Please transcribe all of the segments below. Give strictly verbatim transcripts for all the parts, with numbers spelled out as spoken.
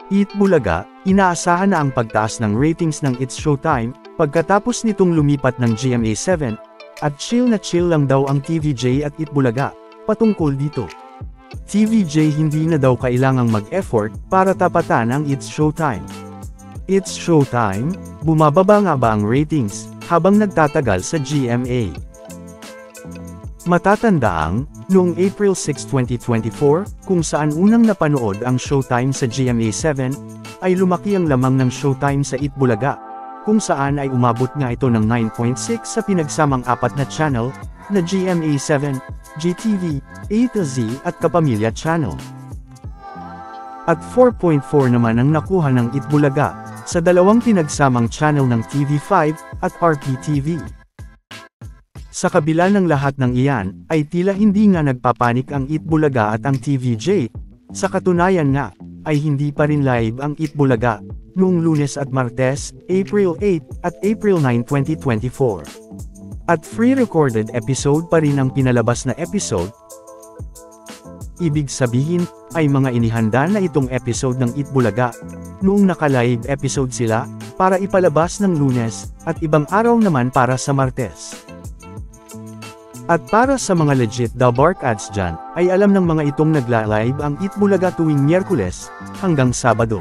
Eat Bulaga, inaasahan na ang pagtaas ng ratings ng It's Showtime, pagkatapos nitong lumipat ng G M A seven, at chill na chill lang daw ang T V J at Eat Bulaga, patungkol dito. T V J hindi na daw kailangang mag-effort para tapatan ang It's Showtime. It's Showtime, bumababa nga ba ang ratings, habang nagtatagal sa G M A? Matatandaang, noong April sixth twenty twenty-four, kung saan unang napanood ang Showtime sa G M A seven, ay lumaki ang lamang ng Showtime sa Eat Bulaga, kung saan ay umabot nga ito ng nine point six sa pinagsamang apat na channel, na G M A seven, G T V, A to Z at Kapamilya Channel. At four point four naman ang nakuha ng Eat Bulaga, sa dalawang pinagsamang channel ng T V five, at R P T V. Sa kabila ng lahat ng iyan, ay tila hindi nga nagpapanik ang Eat Bulaga at ang T V J. Sa katunayan nga, ay hindi pa rin live ang Eat Bulaga, noong Lunes at Martes, April eighth, at April ninth twenty twenty-four. At free-recorded episode pa rin ang pinalabas na episode. Ibig sabihin, ay mga inihanda na itong episode ng Eat Bulaga, noong naka-live episode sila, para ipalabas ng Lunes, at ibang araw naman para sa Martes. At para sa mga legit The Bark ads dyan, ay alam ng mga itong nagla-live ang Eat Bulaga tuwing Miyerkules, hanggang Sabado.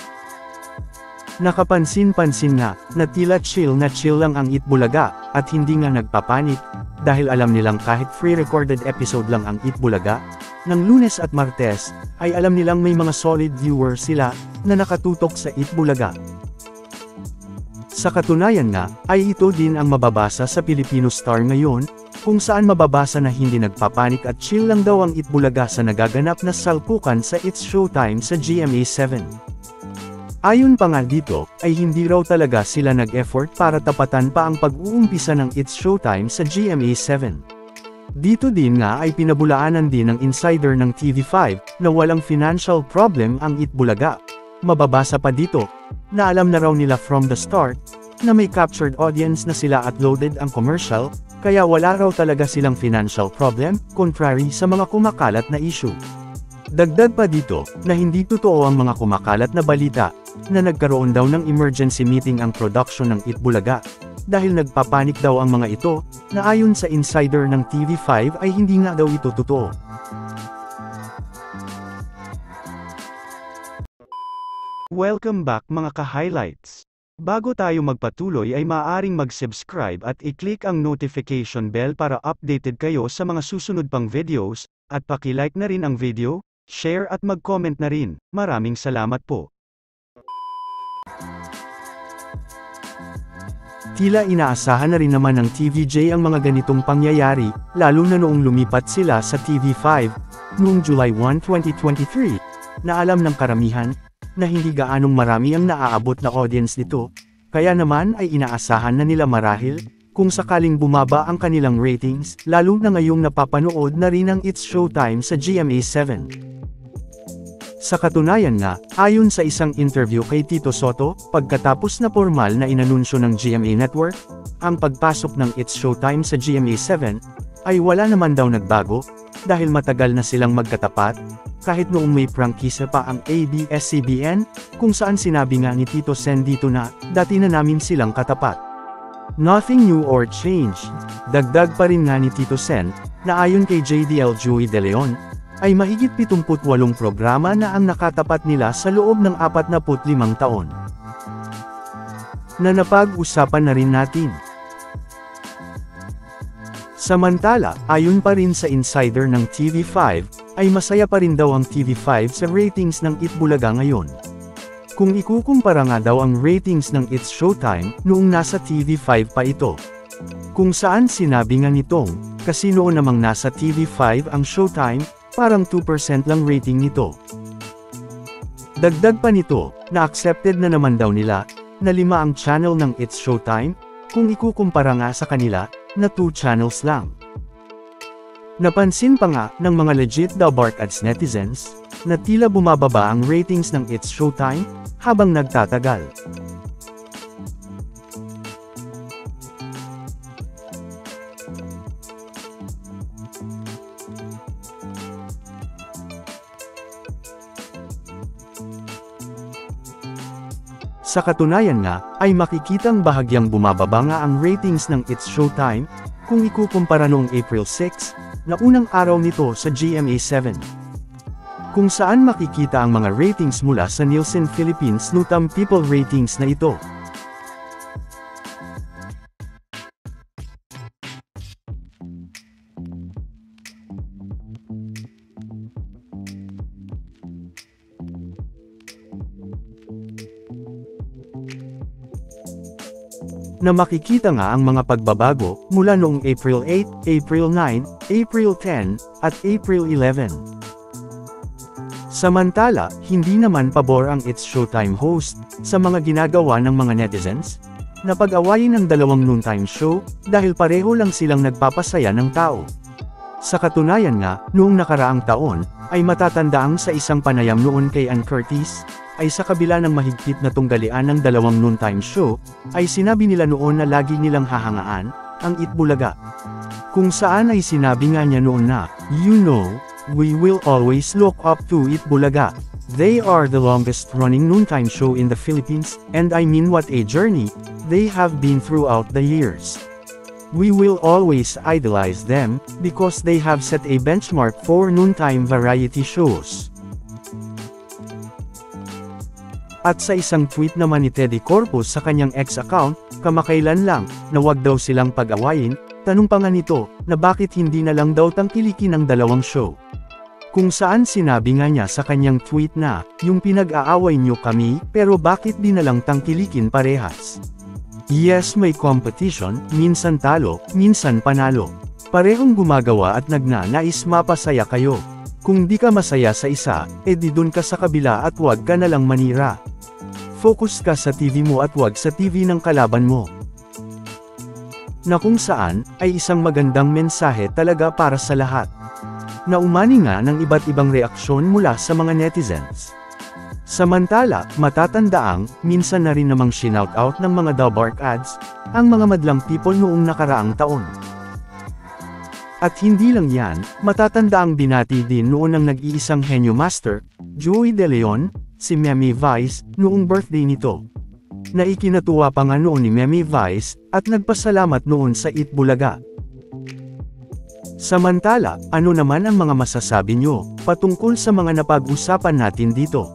Nakapansin-pansin nga, na tila chill na chill lang ang Eat Bulaga, at hindi nga nagpapanik, dahil alam nilang kahit free-recorded episode lang ang Eat Bulaga, ng Lunes at Martes, ay alam nilang may mga solid viewers sila, na nakatutok sa Eat Bulaga. Sa katunayan nga, ay ito din ang mababasa sa Filipino Star ngayon, kung saan mababasa na hindi nagpapanik at chill lang daw ang Eat Bulaga sa nagaganap na salpukan sa It's Showtime sa G M A seven. Ayon pa nga dito, ay hindi raw talaga sila nag-effort para tapatan pa ang pag-uumpisa ng It's Showtime sa G M A seven. Dito din nga ay pinabulaanan din ng insider ng T V five, na walang financial problem ang Eat Bulaga. Mababasa pa dito, na alam na raw nila from the start, na may captured audience na sila at loaded ang commercial, kaya wala raw talaga silang financial problem, contrary sa mga kumakalat na issue. Dagdag pa dito, na hindi totoo ang mga kumakalat na balita, na nagkaroon daw ng emergency meeting ang production ng Eat Bulaga, dahil nagpapanik daw ang mga ito, na ayon sa insider ng T V five ay hindi nga daw ito totoo. Welcome back mga ka-highlights! Bago tayo magpatuloy ay maaaring mag-subscribe at i-click ang notification bell para updated kayo sa mga susunod pang videos, at paki-like na rin ang video, share at mag-comment na rin. Maraming salamat po. Tila inaasahan na rin naman ng T V J ang mga ganitong pangyayari, lalo na noong lumipat sila sa T V five, noong July first twenty twenty-three, na alam ng karamihan, na hindi gaanong marami ang naaabot na audience nito, kaya naman ay inaasahan na nila marahil, kung sakaling bumaba ang kanilang ratings, lalo na ngayong napapanood na rin ang It's Showtime sa G M A seven. Sa katunayan nga, ayon sa isang interview kay Tito Soto, pagkatapos na formal na inanunsyo ng G M A Network, ang pagpasok ng It's Showtime sa G M A seven, ay wala naman daw nagbago, dahil matagal na silang magkatapat, kahit noong may prangkisa pa ang A B S C B N, kung saan sinabi nga ni Tito Sen dito na, dati na namin silang katapat. Nothing new or changed. Dagdag pa rin nga ni Tito Sen, na ayon kay J D L Joey De Leon, ay mahigit pitungput walong programa na ang nakatapat nila sa loob ng apat na put limang taon. Na napag-usapan na rin natin. Samantala, ayon pa rin sa insider ng T V five, ay masaya pa rin daw ang T V five sa ratings ng Eat Bulaga ngayon. Kung ikukumpara nga daw ang ratings ng It's Showtime, noong nasa T V five pa ito. Kung saan sinabi nga nitong, kasi noon namang nasa T V five ang Showtime, parang two percent lang rating nito. Dagdag pa nito, na accepted na naman daw nila, na lima ang channel ng It's Showtime, kung ikukumpara nga sa kanila, na two channels lang. Napansin pa nga, ng mga legit The Bark ads netizens, na tila bumababa ang ratings ng It's Showtime, habang nagtatagal. Sa katunayan nga, ay makikitang bahagyang bumababa nga ang ratings ng It's Showtime, kung ikukumpara noong April six, na unang araw nito sa G M A seven. Kung saan makikita ang mga ratings mula sa Nielsen Philippines Nutam People Ratings na ito. Na makikita nga ang mga pagbabago mula noong April eight, April nine, April ten, at April eleven. Samantala, hindi naman pabor ang It's Showtime host sa mga ginagawa ng mga netizens na pag-awayin ng dalawang noontime show dahil pareho lang silang nagpapasaya ng tao. Sa katunayan nga, noong nakaraang taon, ay matatandaang sa isang panayam noon kay Ann Curtis, ay sa kabila ng mahigpit na tunggalian ng dalawang noontime show, ay sinabi nila noon na lagi nilang hahangaan ang Itbulaga. Kung saan ay sinabi nga niya noon na, "You know, we will always look up to Itbulaga. They are the longest running noontime show in the Philippines, and I mean what a journey they have been throughout the years. We will always idolize them, because they have set a benchmark for noontime variety shows." At sa isang tweet naman ni Teddy Corpus sa kanyang X account, kamakailan lang, na wag daw silang pag-awayin, tanong pa nga nito, na bakit hindi na lang daw tangkilikin ang dalawang show. Kung saan sinabi nga niya sa kanyang tweet na, "Yung pinag-aaway nyo kami, pero bakit di na lang tangkilikin parehas? Yes, may competition, minsan talo, minsan panalo. Parehong gumagawa at nagnanais mapasaya kayo. Kung di ka masaya sa isa, edi dun ka sa kabila at wag ka na lang manira. Focus ka sa T V mo at wag sa T V ng kalaban mo." Na kung saan, ay isang magandang mensahe talaga para sa lahat. Na umani nga ng iba't ibang reaksyon mula sa mga netizens. Samantala, matatandaang, minsan na rin namang shinout out ng mga Dabark ads, ang mga madlang people noong nakaraang taon. At hindi lang yan, matatandaang binati din noon ng nag-iisang henyo master, Joey De Leon, si Memi Vice, noong birthday nito. Na ikinatuwa pa nga noon ni Memi Vice, at nagpasalamat noon sa Itbulaga. Samantala, ano naman ang mga masasabi nyo, patungkol sa mga napag-usapan natin dito?